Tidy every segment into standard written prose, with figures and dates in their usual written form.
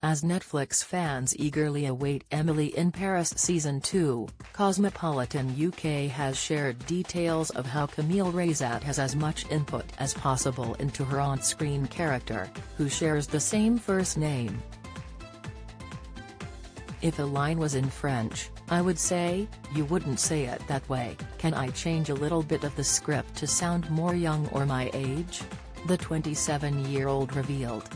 As Netflix fans eagerly await Emily in Paris Season 2, Cosmopolitan UK has shared details of how Camille Razat has as much input as possible into her on-screen character, who shares the same first name. "If a line was in French, I would say, 'You wouldn't say it that way. Can I change a little bit of the script to sound more young or my age?' the 27-year-old revealed.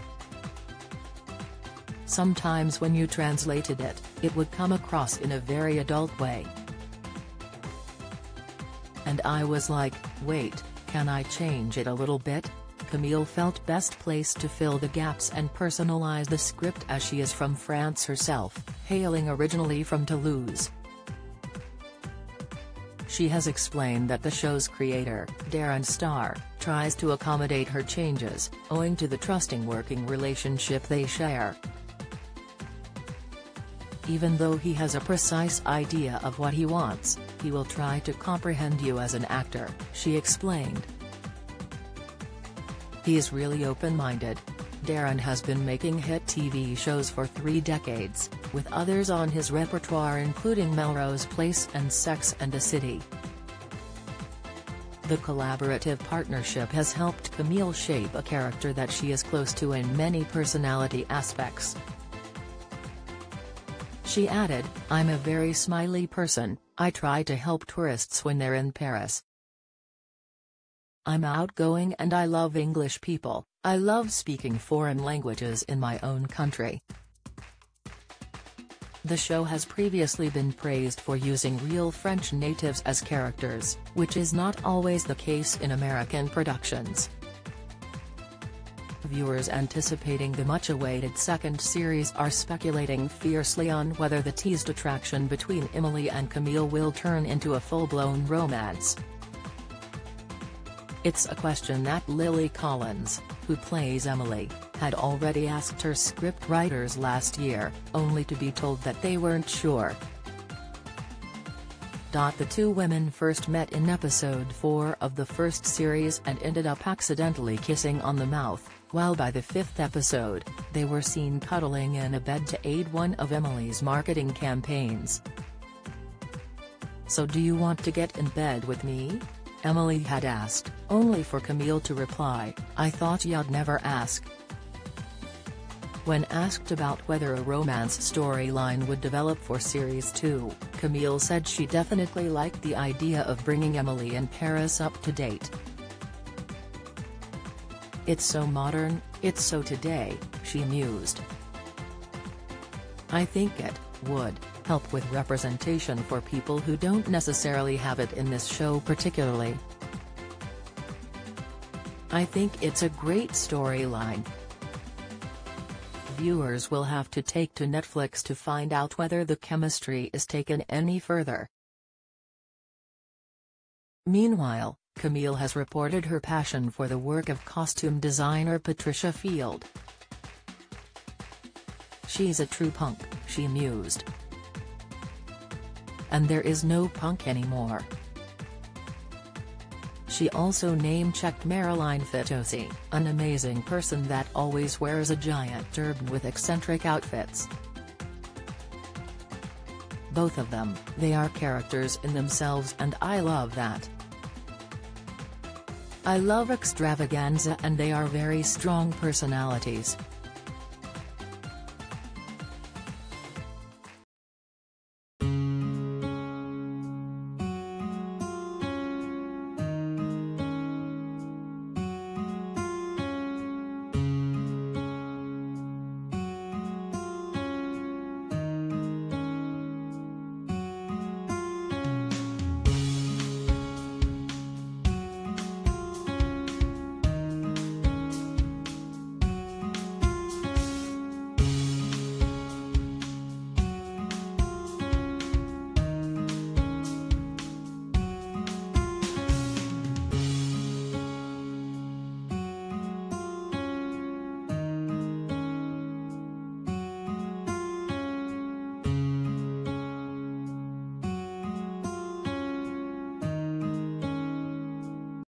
Sometimes when you translated it, it would come across in a very adult way. And I was like, wait, can I change it a little bit?" Camille felt best placed to fill the gaps and personalize the script as she is from France herself, hailing originally from Toulouse. She has explained that the show's creator, Darren Star, tries to accommodate her changes, owing to the trusting working relationship they share. "Even though he has a precise idea of what he wants, he will try to comprehend you as an actor," she explained. "He's really open-minded. Darren has been making hit TV shows for 3 decades, with others on his repertoire including Melrose Place and Sex and the City." The collaborative partnership has helped Camille shape a character that she is close to in many personality aspects. She added, "I'm a very smiley person. I try to help tourists when they're in Paris. I'm outgoing and I love English people. I love speaking foreign languages in my own country." The show has previously been praised for using real French natives as characters, which is not always the case in American productions. Viewers anticipating the much-awaited second series are speculating fiercely on whether the teased attraction between Emily and Camille will turn into a full-blown romance. It's a question that Lily Collins, who plays Emily, had already asked her script writers last year, only to be told that they weren't sure. The two women first met in episode 4 of the first series and ended up accidentally kissing on the mouth, while by the 5th episode, they were seen cuddling in a bed to aid one of Emily's marketing campaigns. "So do you want to get in bed with me?" Emily had asked, only for Camille to reply, "I thought you'd never ask." When asked about whether a romance storyline would develop for Series 2, Camille said she definitely liked the idea of bringing Emily and Paris up to date. "It's so modern, it's so today," she mused. "I think it would help with representation for people who don't necessarily have it in this show particularly. I think it's a great storyline." Viewers will have to take to Netflix to find out whether the chemistry is taken any further. Meanwhile, Camille has reported her passion for the work of costume designer Patricia Field. "She's a true punk," she mused. "And there is no punk anymore." She also name-checked Marilyn Fitosi, an amazing person that always wears a giant turban with eccentric outfits. "Both of them, they are characters in themselves and I love that. I love extravaganza and they are very strong personalities."